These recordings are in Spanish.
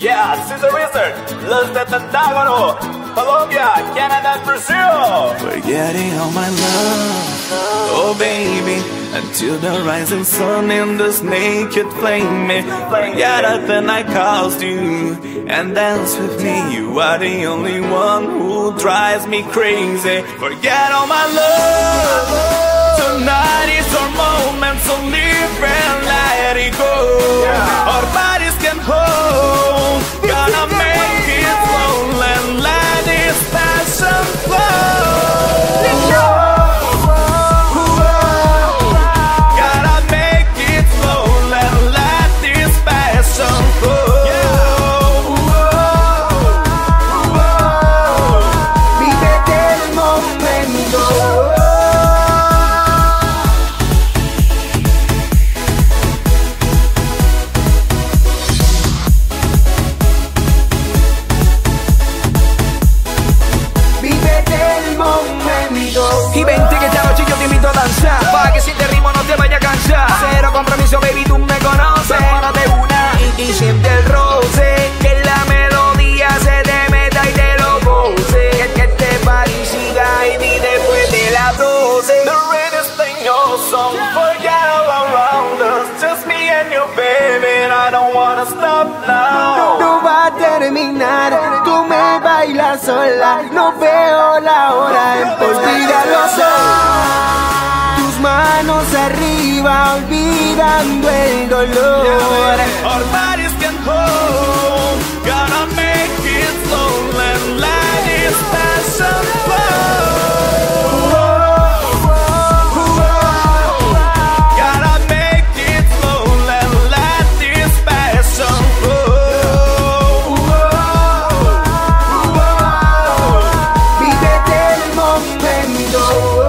Yeah, Caesar Wizard, Los de Pentágono, Colombia, Canada, Brazil. Forgetting all my love, oh baby, until the rising sun in this naked flame. Forget everything I caused you and dance with me. You are the only one who drives me crazy. Forget all my love, tonight is our moment, so live and let it go. Our bodies can hold, gonna make it flow and let this passion flow. Gotta make it flow and let this passion flow. Vívete el momento. Y vente que esta noche yo te invito a danzar, pa' que si te ritmo no te vaya a cansar. Cero compromiso, baby, tú me conoces. Vámonos de una y siente el roce, que la melodía se te meta y te lo goce. Que este party siga y ni después de las 12. The greatest thing awesome, forget all around us, just me and you, baby, and I don't wanna stop now. No va a terminar, tú me bailas sola, no veo la hora de olvidarlo todo. Tus manos arriba, olvidando el dolor. Our bodies can hold, gotta make it slow and let this passion flow. Gotta make it slow and let this passion flow. Vívete el momento.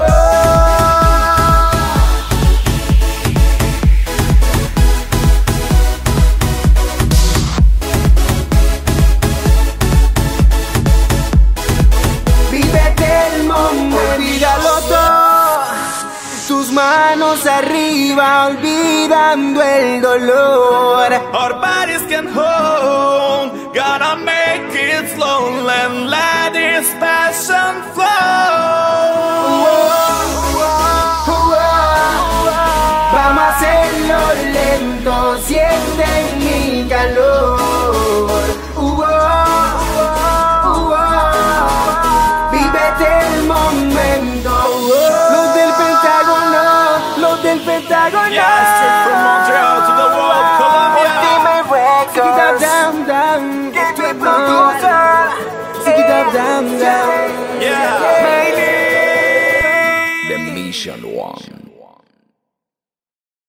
Olvídalo todo, tus manos arriba, olvidando el dolor. Our bodies can hold, gotta make it slow and let this passion flow. Vamos a hacerlo lento, siente mi calor. Yeah, straight from Montreal to the world, Colombia. Stick it up, down, down. Get me producer. Stick it up, down, down. Yeah, The Mission One.